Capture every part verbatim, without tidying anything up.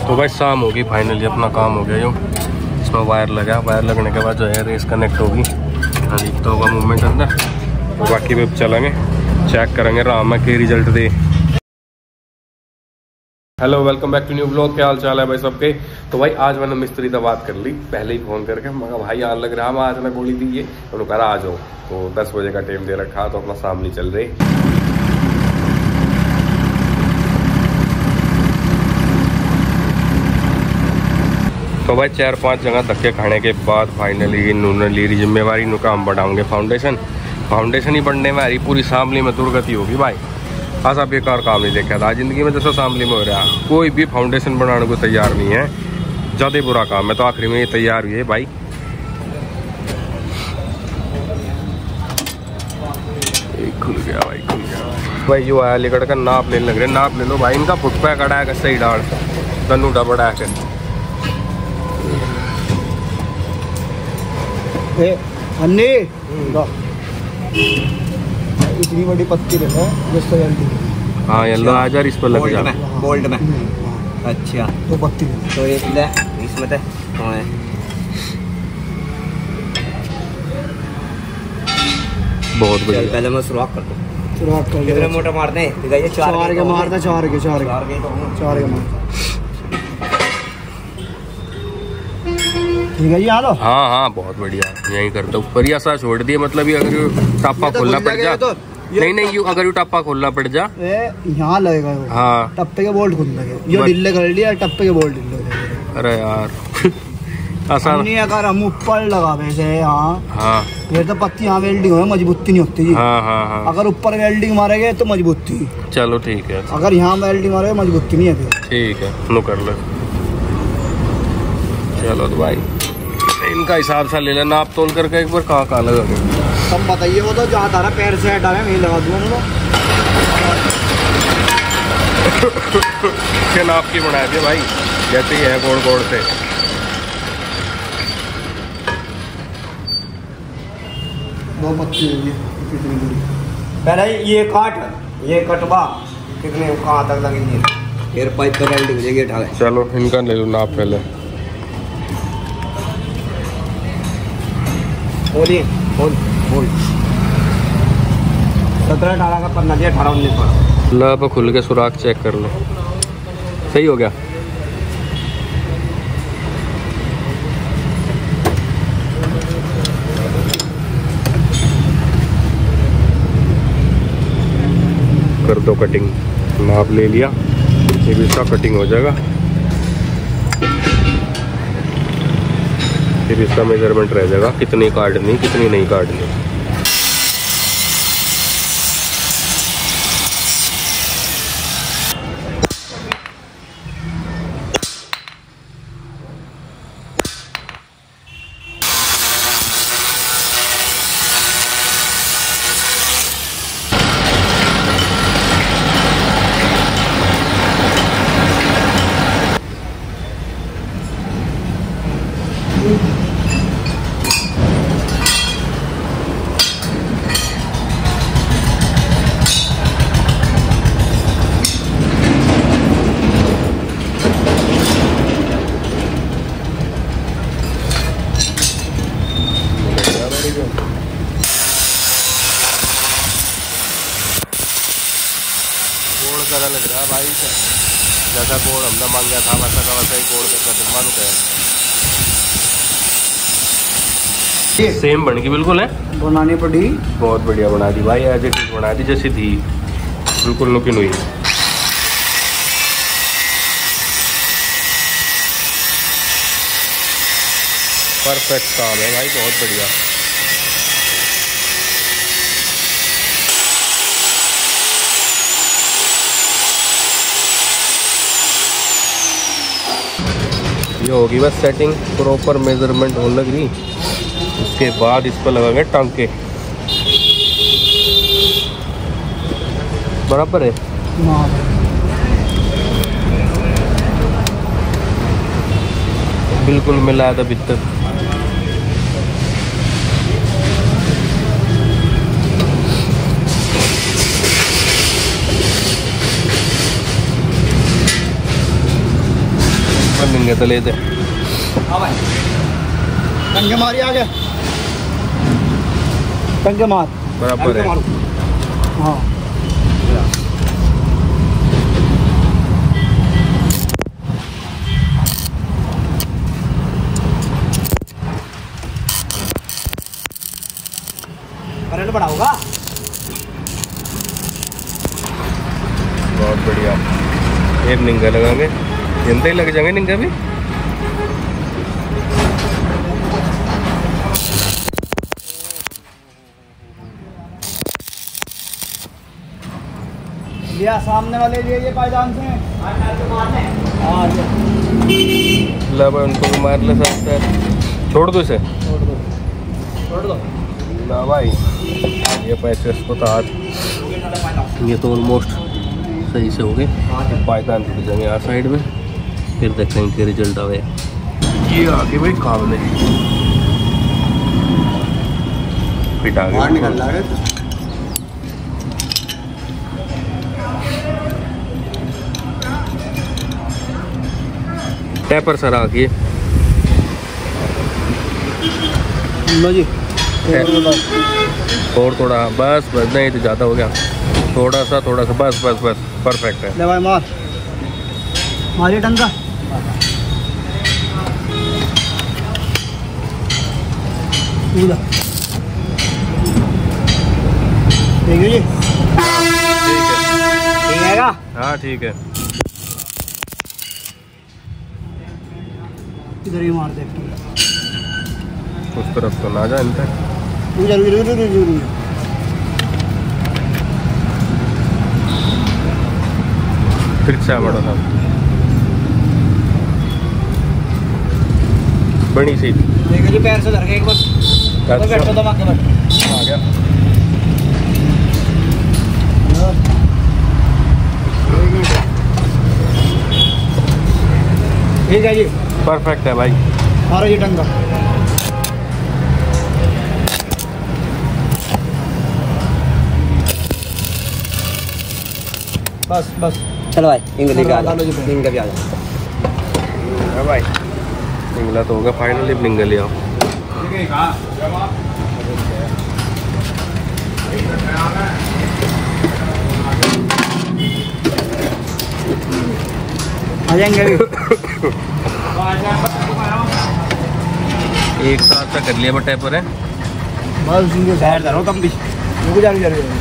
तो भाई शाम होगी फाइनली, अपना काम हो गया। जो इसमें वायर लगा, वायर लगने के बाद जो है रेस कनेक्ट होगी, दिखता होगा मूवमेंट अंदर। तो बाकी भी चलेंगे, चेक करेंगे राम में के रिजल्ट दे। Hello, welcome back to new blog. क्या हाल चाल है भाई सबके। तो भाई आज मैंने मिस्त्री से बात कर ली पहले ही फ़ोन करके, मगर भाई आज लग रहा है आज ना गोली दी है, तो उन्होंने कहा आ जाओ। तो दस बजे का टाइम दे रखा, तो अपना सामने चल रहे। तो भाई चार पांच जगह धक्के खाने के बाद फाइनली इन्होंने ली रही जिम्मेवारी, नु काम बढ़ाऊंगे फाउंडेशन। फाउंडेशन ही बढ़ने में आ रही, पूरी शामली में दुर्गति होगी भाई। ऐसा बेकार काम नहीं देखा था जिंदगी में, जैसा शामली में हो रहा है। कोई भी फाउंडेशन बनाने को तैयार नहीं है, ज़्यादा बुरा काम है। तो आखिरी में ये तैयार हुई है भाई। खुल गया भाई, खुल गया भाई। जो आया लेकर का नाप लेने लग रहे, नाप ले लो भाई। इनका फुटपा कड़ा है सही डाल तनुटा बड़ा है। अन्नी इतनी बड़ी पत्ती है जिससे हाँ येलो आ जा, इस पर लग जा बोल्ट में। अच्छा तो पत्ती तो एक ले इसमें थे बहुत बढ़िया। पहले मैं सुराख कर दूं। सुराख कर कितने मोटा मारते हैं? ये चार चार के मारता, चार के चार चार के तो चार के मार। ठीक है जी, आ हाँ हाँ बहुत बढ़िया, यही करता ऊपर ही ऐसा छोड़ दिया। मतलब ये अगर टापा खोलना पड़ जा तो नहीं नहीं, यू अगर यू टापा खोलना पड़ जा यहाँ लगेगा। हाँ टप्पे के बोल्ट खुल लगे, ये ढीले कर लिया, टप्पे के बोल्ट ढीले। अरे यार आसान नहीं, अगर हम ऊपर लगावे से यहाँ हाँ ये तो पत्ती यहाँ वेल्डिंग हो, मजबूती नहीं होती जी। हाँ हाँ हाँ अगर ऊपर वेल्डिंग मारेंगे तो मजबूती। चलो ठीक है, अगर यहाँ वेल्डिंग मारेंगे मजबूती नहीं है फिर। ठीक है नो कर लो। चलो तो भाई इनका हिसाब सा ले लेना आप, तोल करके एक बार कहाँ कहाँ लगा के सब बताइए। वो तो जहाँ तारा पैर से हटा मैं लगा दूंगा। क्या नाप की बनाए थे भाई, जैसे ही है गोड़ गोड़ से। दो पत्ती होगी कितनी दूरी। पहले ये काट, ये कटवा कितने कहाँ तक लगेंगे? फिर पाइप का वेल्डिंग जगह उठा ले। चलो इनका ले लो नाप पहले। बोलिए बोल बोल सत्रह अठारह का पन्ना दिया, अठारह उन्नीस पर ला पर खुल के सुराख चेक कर लो, सही हो गया। कर दो कटिंग, नाप ले लिया, ये भी इसका कटिंग हो जाएगा। फिर इसका मेजरमेंट रह जाएगा, कितनी काटनी कितनी नहीं काटनी। कोड़ करा लग रहा है भाई से, जैसा कोड़ हमने मांगा था वैसा का वैसा ही कोड़ करना जुम्मान है। सेम बन की बिल्कुल है, बनानी पड़ी। बहुत बढ़िया बना दी भाई, एज इट इज बना दी जैसी थी, बिल्कुल नुकिन हुई। परफेक्ट काम है भाई, बहुत बढ़िया। ये होगी बस सेटिंग, प्रॉपर मेजरमेंट होने लग रही। उसके बाद इस पर लगाएंगे टांके, बराबर है। बिल्कुल मिला था भीतर। मिंगे तले थे हाँ भाई टंगे मारी आगे, टंगे मार। बराबर है। हाँ करंट बड़ा होगा। बहुत बढ़िया। एक निंगा लगाएंगे, जिंदे ही लग जाएंगे निंगा भी। लिया सामने वाले लिए ये पायदान से। हाँ ला भाई उनको भी मार ले सकता है। छोड़ दो इसे, छोड़ दो, छोड़ दो। ना भाई ये पैसे इसको तो आज ये तो ऑलमोस्ट सही से हो गए। पायदान टूट जाएंगे यहाँ साइड में, फिर देखेंगे कि रिजल्ट आवे। ये आगे भाई काबले फिट आ बाहर निकल गया। रहा है। टैपर सर आगे लो जी, और थोड़ा बस बस, नहीं तो ज़्यादा हो गया। थोड़ा सा थोड़ा सा बस बस बस परफेक्ट है। ले भाई मार, मारिए टंका। कूदा। ठीक है जी, ठीक है, ठीक है का? हाँ ठीक है। इधर ही मार दे। उस तरफ तो ना जा इन तक। उधर उधर उधर उधर उधर। फिर से बड़ा था बड़ी सी। ठीक है जी, पैर से धर के एक बार अच्छा। बैठो दबा के बैठो। आ गया। ठीक है जी, परफेक्ट है भाई। मारो ये टंका। बस बस। चलो भाई इंगली पे आ डालो जी जाओ, पैर। इंगली पे आ जाओ। हाँ भाई निंगला तो होगा फाइनली। निंगल ले आओ। आ जाएंगे अभी। एक साथ का कर लिया बट टैपर है। बस इनके पैर धरो तुम भी। रुक जा रुक जा रुक जा।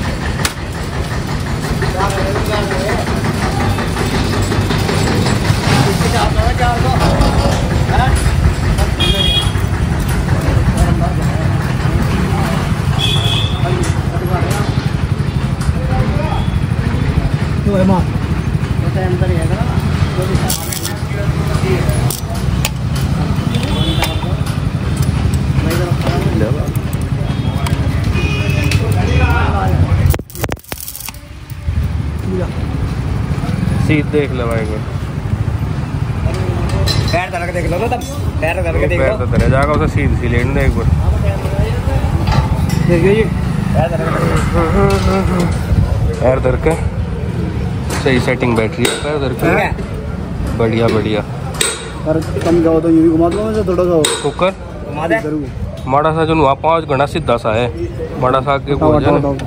तो है मार, तो अंदर ही है ना। सीध देख लो भाई को। पैर धर के देख लो ना तुम, पैर धर के देख पैर लो। तो धरे जाएगा उसे सीध सी लेने दे एक बार। देखिए जी, पैर धर के देख। पैर धर के सही सेटिंग बैटरी है। पैर धर ठीक है, के बढ़िया बढ़िया। पर कम जाओ तो ये भी घुमा दूंगा मैं थोड़ा सा। कुकर घुमा दे। करूँ माड़ा सा जो वहाँ पाँच घंटा सीधा सा है। माड़ा सा आगे को हो जाए ना।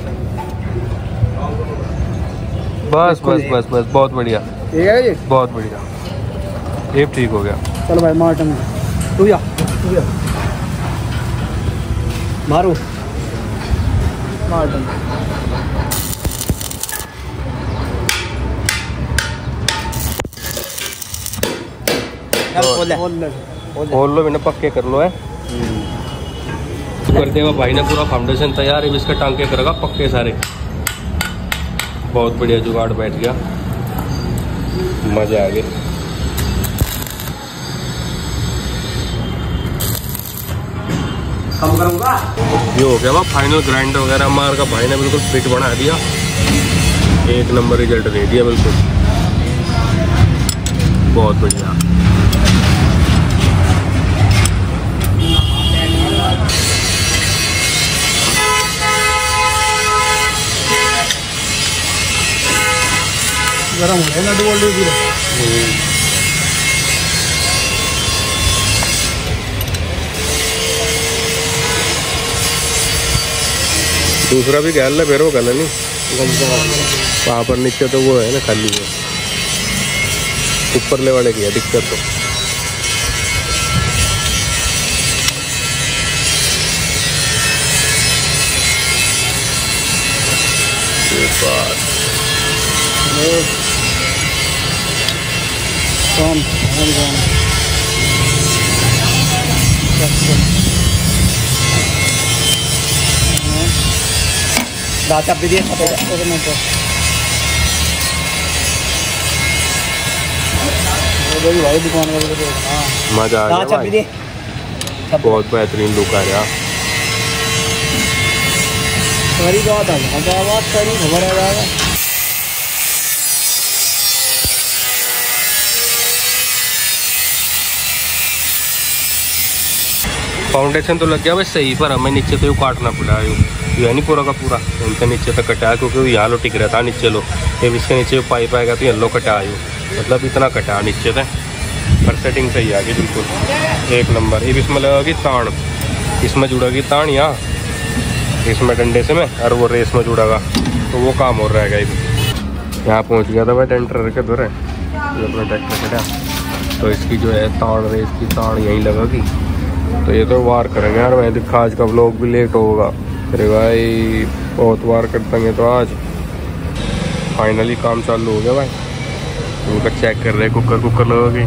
बस बस बस बस बहुत बढ़िया, ठीक है जी। बहुत बढ़िया। ये ठीक हो गया। चलो भाई मार टंका। तू जा तू जा, मारो मार टंका। चल खोल दे। खोल ले। खोल लो मैंने पक्के कर लो है। कर देगा भाई ने पूरा फाउंडेशन तैयार है। इसके टांके करेगा पक्के सारे। बहुत बढ़िया जुगाड़ बैठ गया, मजा आ गया। कम करूँगा। ये हो गया फाइनल ग्राइंड वगैरह मार का भाई ने बिल्कुल फिट बना दिया। एक नंबर रिजल्ट दे दिया बिल्कुल, बहुत बढ़िया। गरम हो गया नट बोल्ट भी पूरा। दूसरा भी गैल है फिर वो गल नहीं वहाँ पर नीचे तो वो है ना खाली है ऊपरले वाले की है दिक्कत तो कौन कौन कौन दाचा पे दिए भाई दुकान का मजा आ गया भाई। बहुत बेहतरीन लुक आ रहा सारी बात आ बात सारी खबर आ जाएगा। फाउंडेशन तो लग गया बस सही पर हमें नीचे तो यू काटना पड़ा यू ये नहीं पूरा का पूरा इनके नीचे तक कटा क्योंकि यहाँ लो टिक रहा था नीचे लो ये इसके नीचे पाइप आएगा तो येलो कटा यू मतलब इतना कटा नीचे से पर सेटिंग सही आ गई बिल्कुल एक नंबर। ये इसमें लगेगी तान इसमें जुड़ेगी तान यहाँ इसमें डंडे से में और वो रेस में जुड़ेगा तो वो काम हो रहेगा। ये यहाँ पहुँच गया था भाई टेंटर के दौरे ये अपना ट्रैक्टर कटा तो इसकी जो है तान रेस की तान यहीं लगेगी तो ये तो वार करेंगे यार। मैं दिखा आज का व्लॉग भी लेट होगा अरे भाई बहुत वार कर देंगे तो आज फाइनली काम चालू हो गया भाई। उनका चेक कर रहे कुकर कुकर लगोगी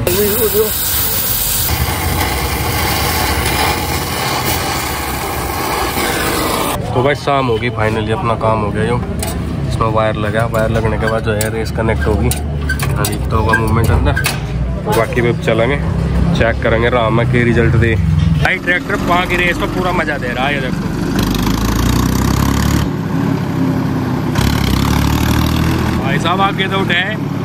तो भाई शाम होगी फाइनली अपना काम हो गया। जो इसमें वायर लगा वायर लगने के बाद जो है रेस कनेक्ट होगी अभी तो होगा मूवमेंट अंदर तो बाकी भी चलेंगे चेक करेंगे राम में के रिजल्ट दे भाई। ट्रैक्टर वहाँ की रेस में पूरा मजा दे रहा है ये देखो भाई साहब आगे तो उठे